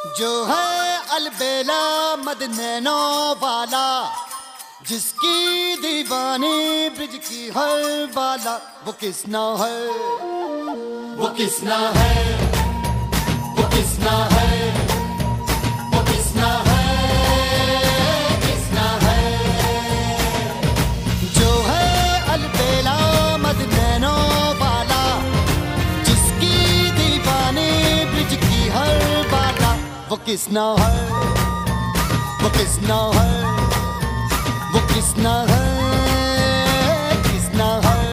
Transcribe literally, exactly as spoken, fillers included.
जो है अलबेला मद नैनो वाला, जिसकी दीवानी ब्रिज की हर बाला, वो किसना है, वो किसना है, वो किसना है, वो किसना है, किसना है। जो है अलबेला मद नैनो वाला, जिसकी दीवानी ब्रिज की हर बाला, वो किसना है, वो किसना है, वो किसना है।